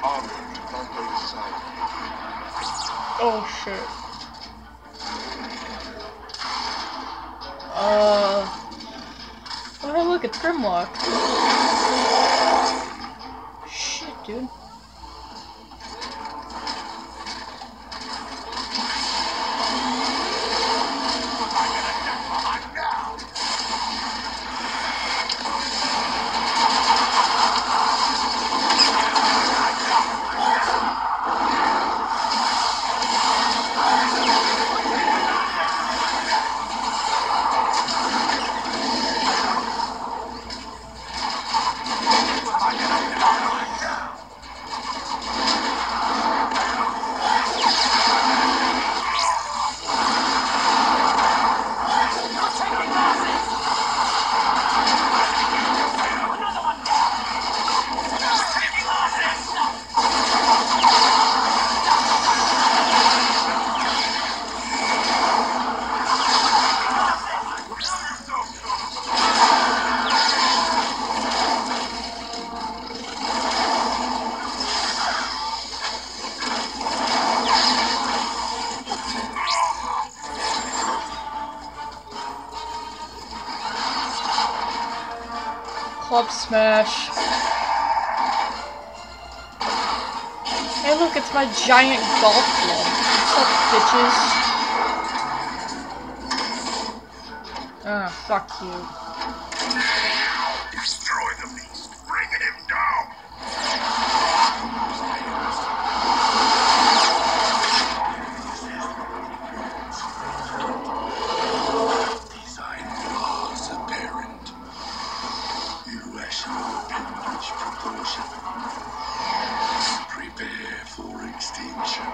Oh shit. Oh look, it's Grimlock. Shit, dude. Club smash. Hey look, it's my giant golf club. What's up, bitches? Ah, fuck you. Destroy the beast. Bringing him down. Design flaws apparent. Irrational appendage proportion. Prepare for extinction.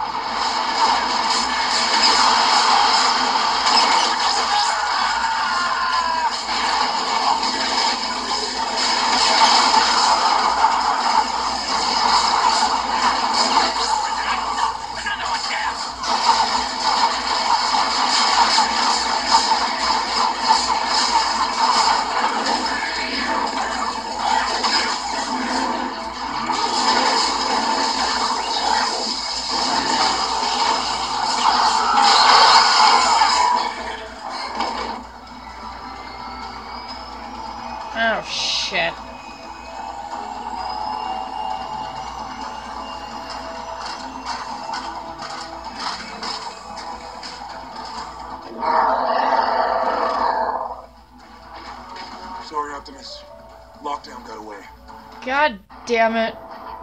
Oh shit. Sorry, Optimus. Lockdown got away. God damn it.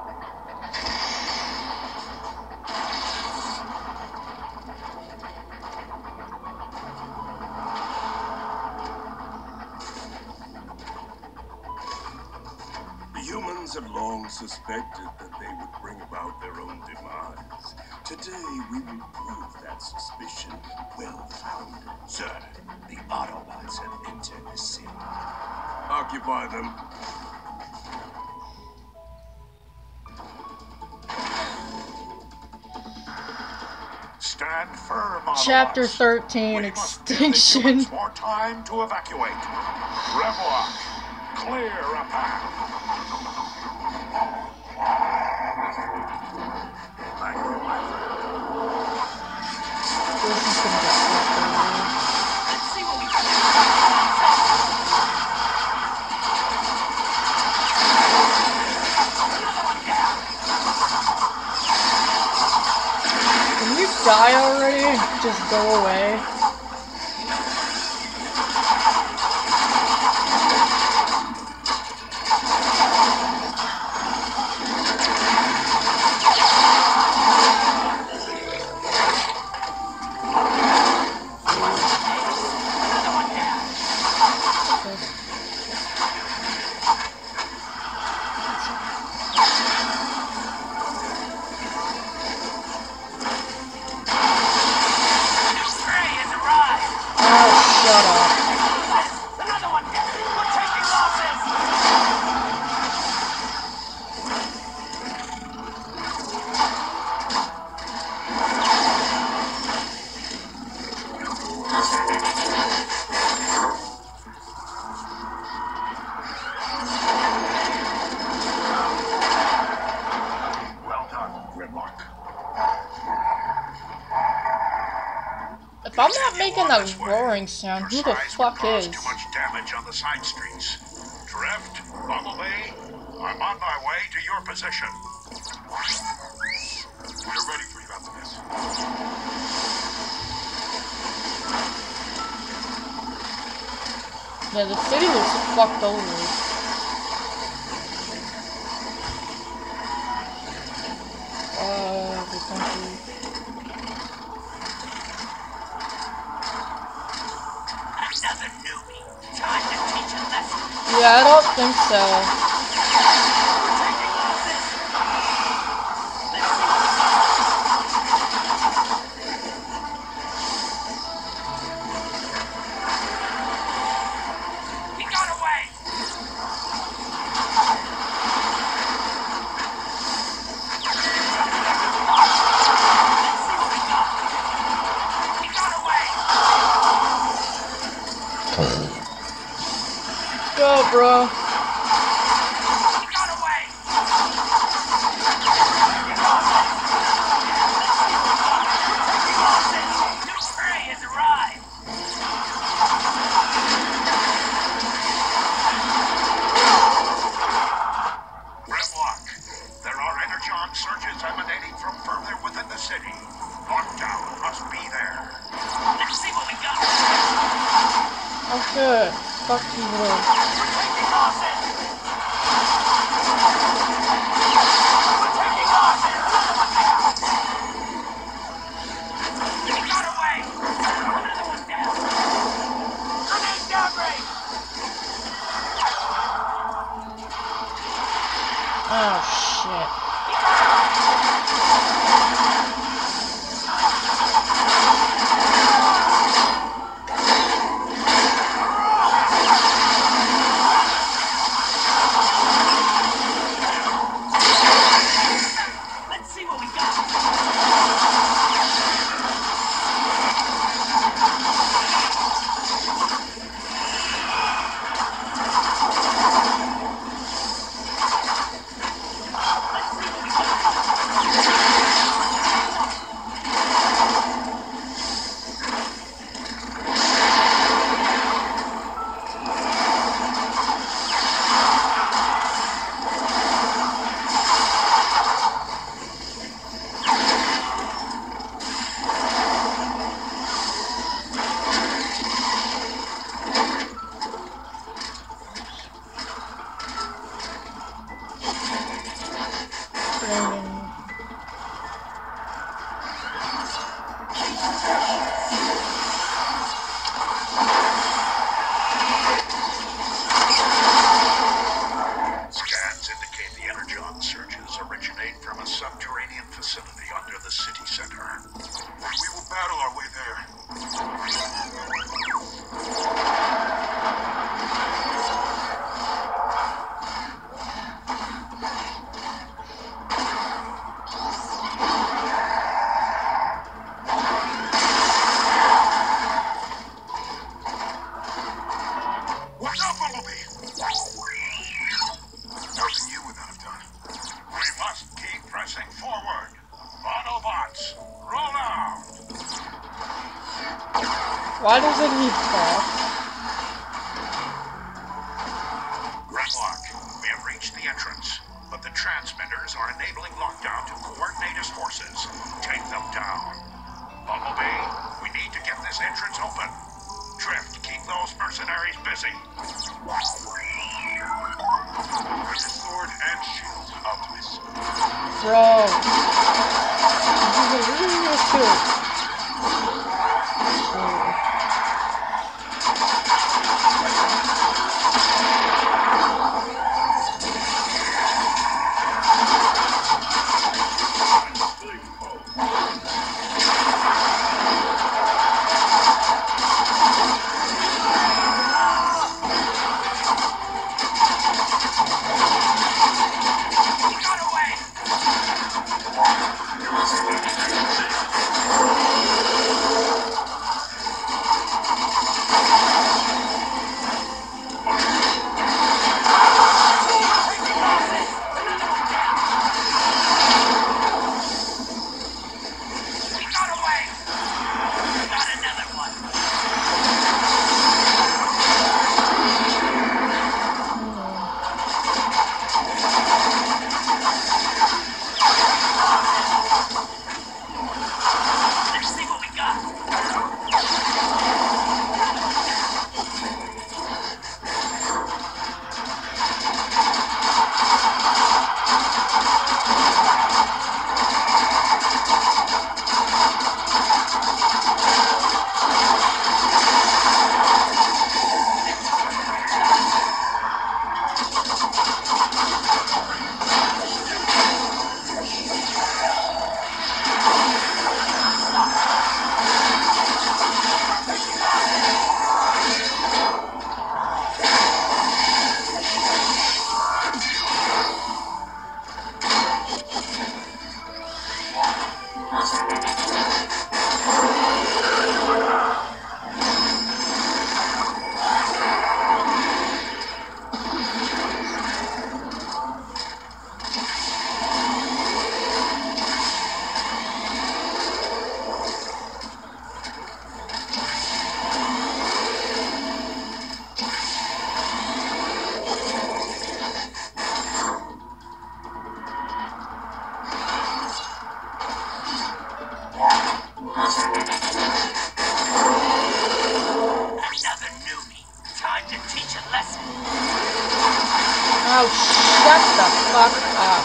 The humans have long suspected that they would bring about their own demise. Today, we will prove that suspicion well-founded. Sir, the Autobots have entered the city. Occupy them. Stand firm, Autobots. Chapter 13, We must give the Extinction. humans more time to evacuate. Revlock, clear a path. Thank you, my friend. This is gonna get fucked over. Let's see what we can do. Can you die already? Just go away. Stray is If I'm not making a roaring sound, who the fuck is? Too much damage on the side streets. Drift, Bumblebee, I'm on my way to your position. We're ready for you after this. Yeah, the city looks fucked over. The country. Another newbie. Time to teach a lesson. Yeah, I don't think so. We're taking losses. Let's see what we got away. Go, bro. We got away. New prey has arrived. Grimlock, there are energon surges emanating from further within the city. Lockdown must be there. Let's see what we got. Oh, good. Fuck you, bro. We're taking losses. We're taking losses. We got away. Another one down. Grenade downgrade. Oh, shit. Let's see what we got. Scans indicate the energon surges originate from a subterranean facility under the city center. We will battle our way there. Watch out, Bumblebee! Nothing you would not have done. We must keep pressing forward. Autobots, roll out! Why does it need talk? Grimlock, we have reached the entrance, but the transmitters are enabling lockdown to coordinate his forces. Take them down. Bumblebee, we need to get this entrance open. Drift, keep those mercenaries busy. With sword and shield, Optimus. Bro. This is really cool. We got away. Oh, shut the fuck up.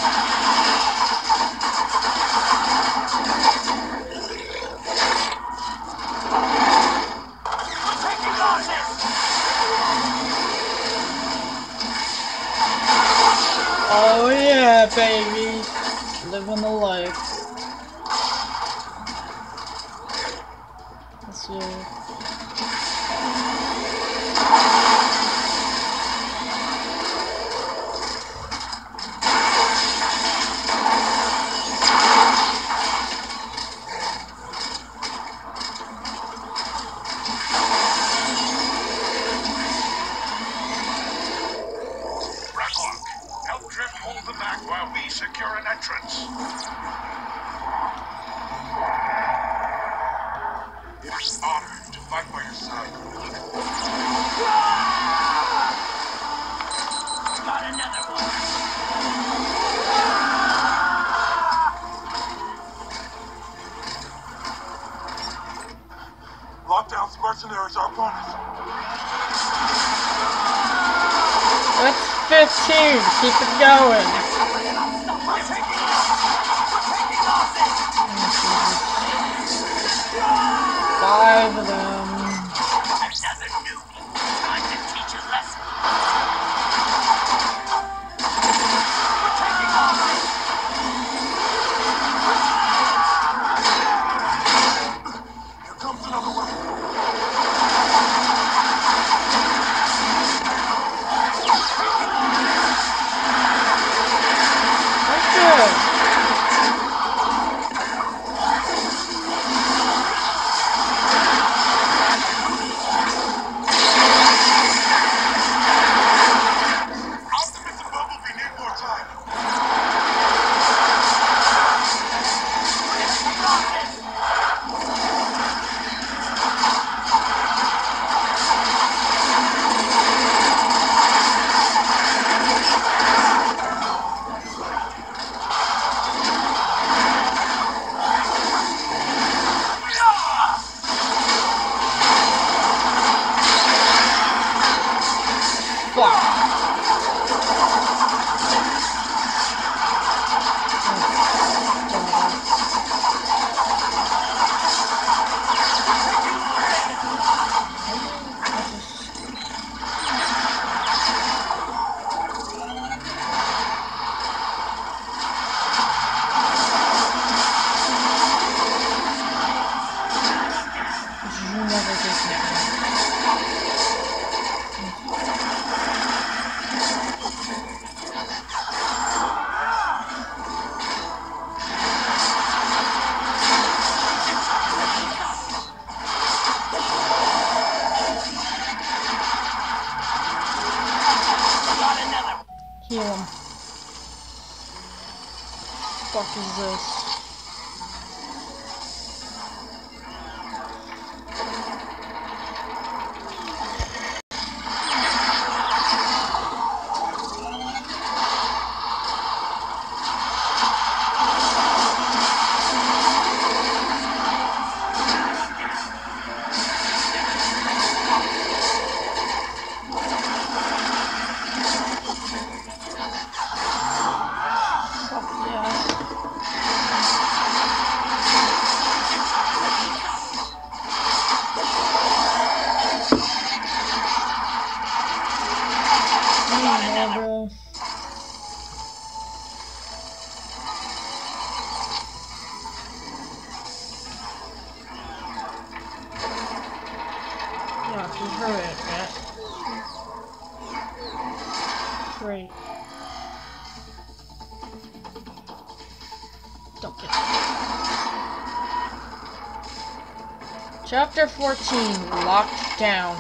Oh yeah, baby. Living the life. Let's see. Secure an entrance. It is an honor to fight by your side. Got another one. Lockdown's mercenaries are upon us. That's 15. Keep it going. Five of them. Another newbie. Time to teach a lesson. We're taking off. Here comes another one. That's good. Heal him. Fuck is this? You heard it, Matt. Great. Don't get it. Chapter 14, Locked Down.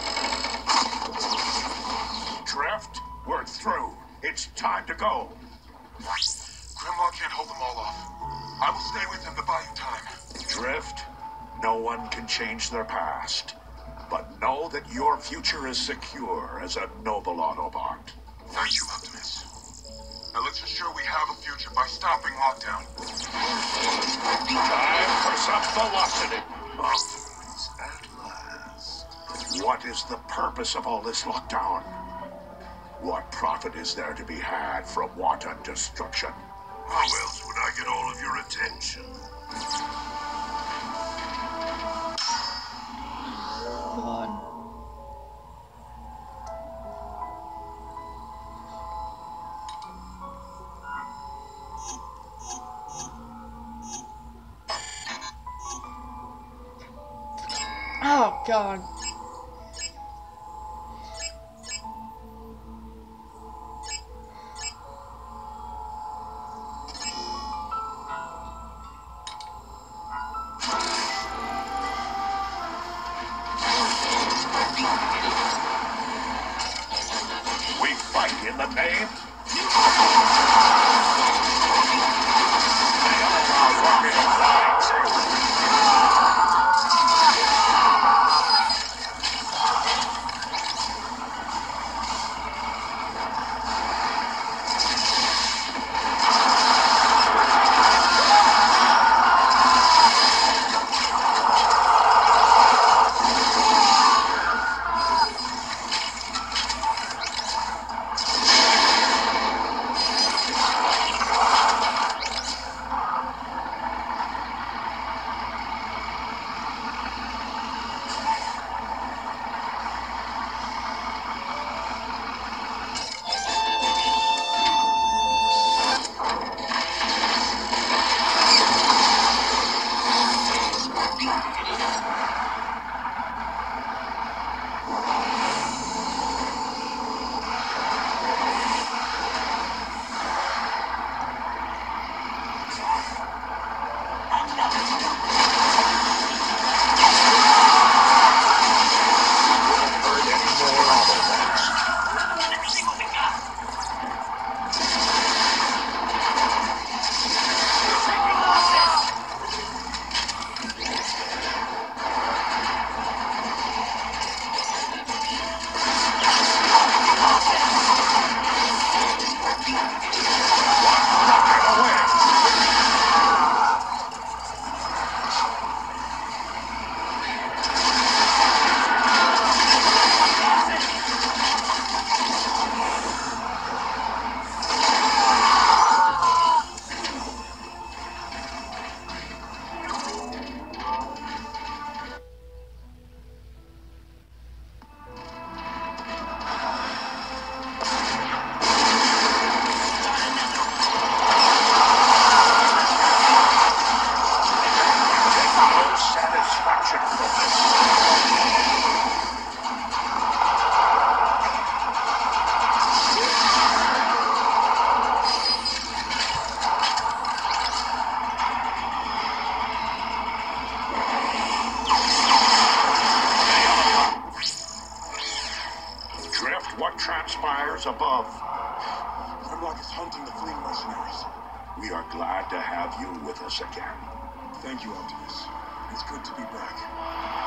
Drift, we're through. It's time to go. Grimlock can't hold them all off. I will stay with them to buy you time. Drift, no one can change their past. But know that your future is secure as a noble Autobot. Thank you, Optimus. Now let's ensure we have a future by stopping lockdown. Time for some velocity. Optimus, at last. What is the purpose of all this lockdown? What profit is there to be had from wanton destruction? How else would I get all of your attention? God. Oh, God. We fight in the name. What transpires above? Grimlock is hunting the fleeing mercenaries. We are glad to have you with us again. Thank you, Optimus. It's good to be back.